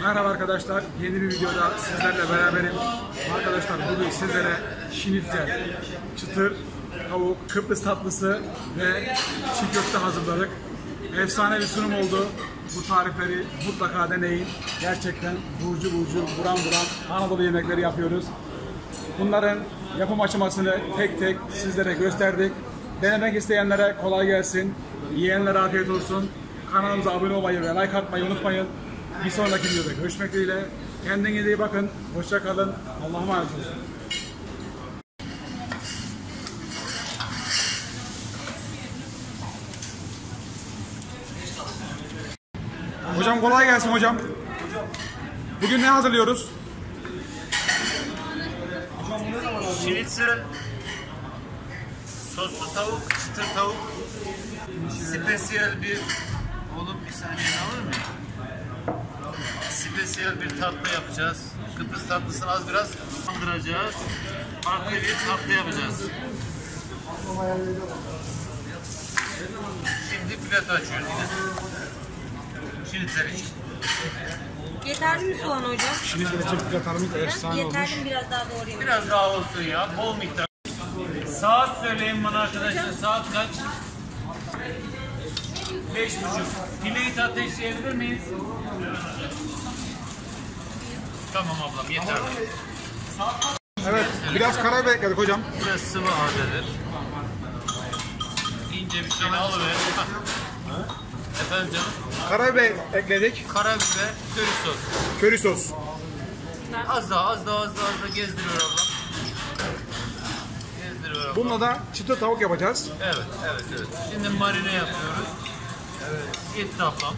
Merhaba arkadaşlar, yeni bir videoda sizlerle beraberim. Arkadaşlar bugün sizlere şinitzel, çıtır, tavuk, Kıbrıs tatlısı ve çiğ köfte hazırladık. Efsane bir sunum oldu. Bu tarifleri mutlaka deneyin. Gerçekten burcu buram Anadolu yemekleri yapıyoruz. Bunların yapım aşamasını tek tek sizlere gösterdik. Denemek isteyenlere kolay gelsin. Yiyenlere afiyet olsun. Kanalımıza abone olmayı ve like atmayı unutmayın. Bir sonraki videoda görüşmek dileğiyle. Kendinize iyi bakın. Hoşça kalın. Allah'a emanet olun. Hocam kolay gelsin hocam. Bugün ne hazırlıyoruz? Şinitzel, soslu tavuk, çıtır tavuk, spesiyel bir... Oğlum bir saniye alır mı? Spesiyel bir tatlı yapacağız. Kıbrıs tatlısını az biraz kandıracağız. Farklı bir tatlı yapacağız. Şimdi plato açıyoruz yine. Şinitzel için. Yeterli mi soğan hocam? Şinitzel için platarımız efsane olmuş. Yeterli mi, biraz daha doğrayayım? Biraz daha olsun ya, bol miktar. Saat söyleyin bana arkadaşlar, saat kaç? 5:30. Dileği ateşleyebilir miyiz? Tamam ablam, yeter. Evet, biraz karabiber ekledik hocam. Biraz sıvı adedir. İnce bir şey alıver. Efendim canım? Karabiber ekledik. Karabiber, köri sos. Köri sos. Az daha gezdiriyor ablam. Gezdiriyor ablam. Bununla da çıtır tavuk yapacağız. Evet. Şimdi marine yapıyoruz. Evet. Yetti ablam.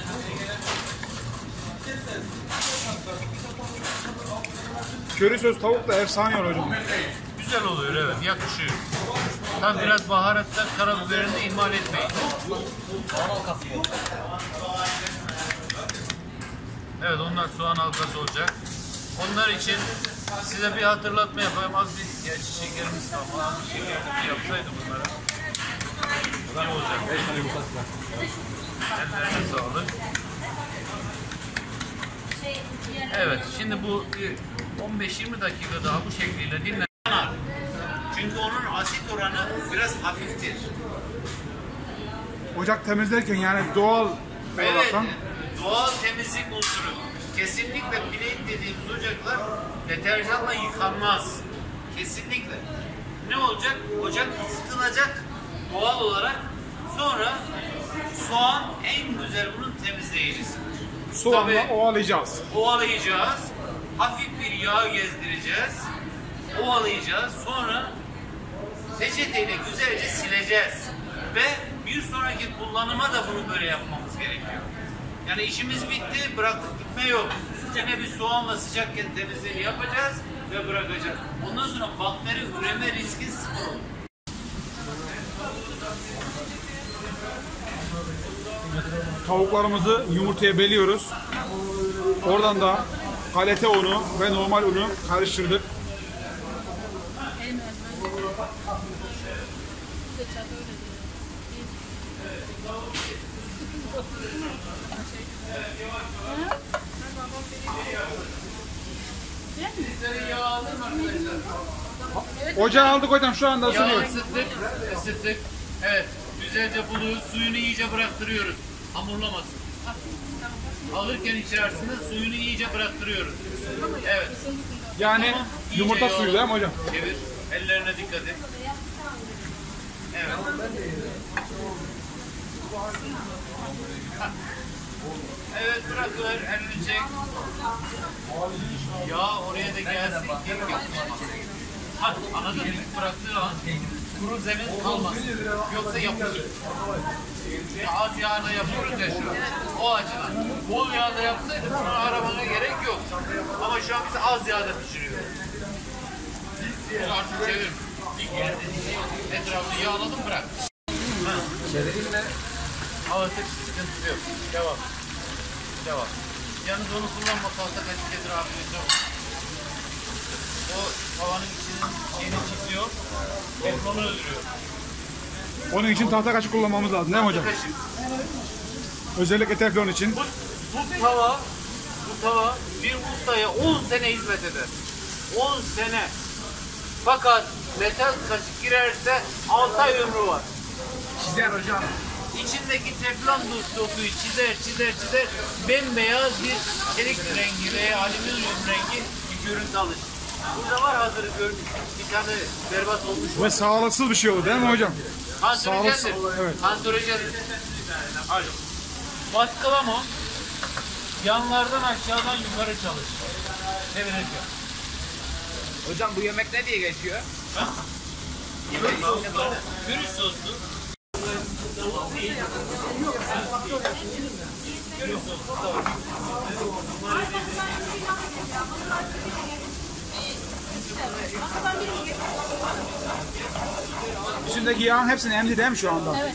Köri sos tavuk da efsane olur hocam. Güzel oluyor, evet, yakışıyor. Tam biraz baharatlar, karabiberini de ihmal etmeyin. Evet, onlar soğan halkası olacak. Onlar için size bir hatırlatma yapayım. Az bir şekerimiz kalmadı. Az bir şekerli yapsaydı bunlara. Ne olacak? Ellerine sağlık. Evet, şimdi bu 15-20 dakika daha bu şekliyle dinlenir. Çünkü onun asit oranı biraz hafiftir. Ocak temizlerken yani doğal Evet, olaraktan doğal temizlik unsuru. Kesinlikle plate dediğimiz ocaklar deterjanla yıkanmaz. Kesinlikle. Ne olacak? Ocak ısıtılacak doğal olarak. Sonra soğan en güzel bunun temizleyicisi. soğanla Tabii, ovalayacağız. ovalayacağız. Hafif bir yağ gezdireceğiz. Ovalayacağız. Sonra peçeteyle güzelce sileceğiz. Ve bir sonraki kullanıma da bunu böyle yapmamız gerekiyor. Yani işimiz bitti, bırakıp gitme yok. Yine bir soğanla sıcakken temizliğini yapacağız ve bırakacağız. Ondan sonra bakteri üreme riski sıfır olur. Tavuklarımızı yumurtaya beliyoruz. Oradan da galeta unu ve normal unu karıştırdık. Ocağı aldık hocam, şu anda Yağı ısınıyor. ısıttık. Evet, güzelce buluyoruz, suyunu iyice bıraktırıyoruz. Hamurlamasın. Alırken içerisinde suyunu iyice bıraktırıyoruz. Evet. Yani Tamam, yumurta iyice suyu değil mi hocam? Çevir. Ellerine dikkat et. Evet. Evet, bırakıver, elini çek. Ya oraya da gelsin. Hadi, anladın mı? Bıraktığı an kuru zemin kalmaz. Yoksa yapılır. Az yağla yapıyoruz ya şu an. O açıdan. Bol yağda yapsaydı bunu aramana gerek yok. Ama şu an biz az yağda pişiriyoruz. Bunu artık çevir. Etrafını yağladım, bırak. Çevirinle. Artık sıkıntı yok. Devam. Yalnız onu kullanma, tahta kaşık etrafını çok. O tavanın içinin çiziyor. Teflonu öldürüyor. Onun için tahta kaşık kullanmamız lazım değil mi hocam? Kaşık. Özellikle teflon için. Bu tava bu tava bir ustaya 10 sene hizmet eder. 10 sene. Fakat metal kaşık girerse 6 ay ömrü var. Çizer hocam. İçindeki teflon dokuyu çizer, bembeyaz bir çelik rengi veya alüminyum rengi bir görüntü alır. Burada var hazır bir tane berbat olmuş. Ve sağlıksız bir şey oldu değil mi hocam? Kanserojendir. Sağlıksız, evet. Kanserojendir. Hadi. Baskılama yanlardan aşağıdan yukarı çalışır. Çevirirken. Hocam bu yemek ne diye geçiyor? Köri soslu. İçindeki yağın hepsini emdi değil mi şu anda? Evet.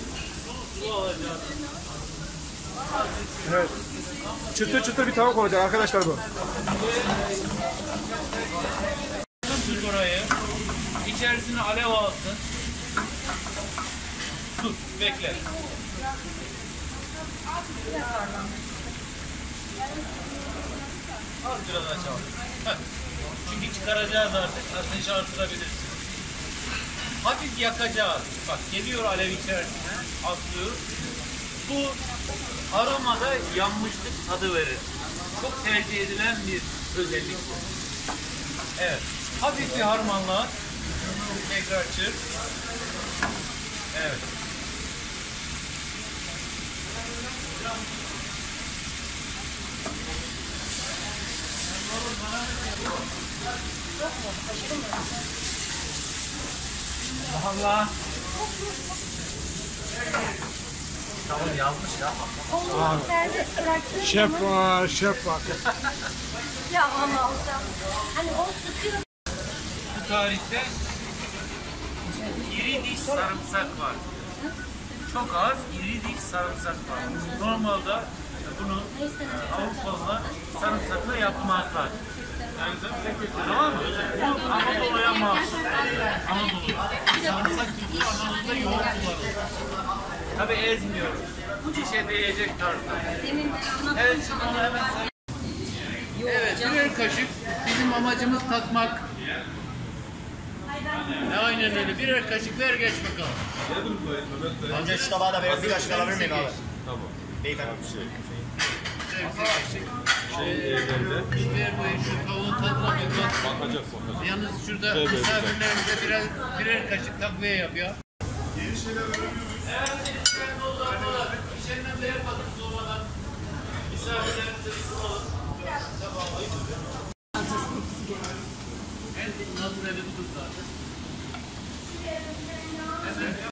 Evet. Çıtır çıtır bir tavuk olacak arkadaşlar bu. Tut orayı. İçerisine alev alsın. Tut, bekle. Az biraz açalım. Heh. Çünkü çıkaracağız artık. Ateşi artırabilirsin. Hafif yakacağız. Bak geliyor alev içerisine. Atlıyor. Bu aromada yanmışlık tadı verir. Çok tercih edilen bir özellik. Evet. Hafif bir harmanla. Tekrar çırp. Evet. Allah. Tamam yazmış ya. Şef var, şef var. Ya ama hocam. Hani o sıkıyor. Bu tarihte iri diş sarımsak var. Çok az iri diş sarımsak var. Normalde bunu Avrupalılar sarımsakla yapmazlar. Tamam mı? Bu Anadolu'ya mahsus. Anadolu. Sarımsak kültürü Anadolu'da yoğun kullanılır. Tabii ezmiyoruz. Dişe değecek tarzda. Evet, şimdi onu hemen sayayım. Evet, birer kaşık. Bizim amacımız tatmak. Aynen öyle. Birer kaşık ver geç bakalım. Amca şu tabağı da verin, bir kaşık alabilir miyim abi? Tamam. Beyefendi. Ver bu şu tavuğun tadına bir bak. Bakacak. Yalnız şurada misafirlerimize birer kaşık takviye yap ya. İşlerinden de yapalım sonradan. Misafirlerimize ısınalım. Nasıl evi tutur zaten.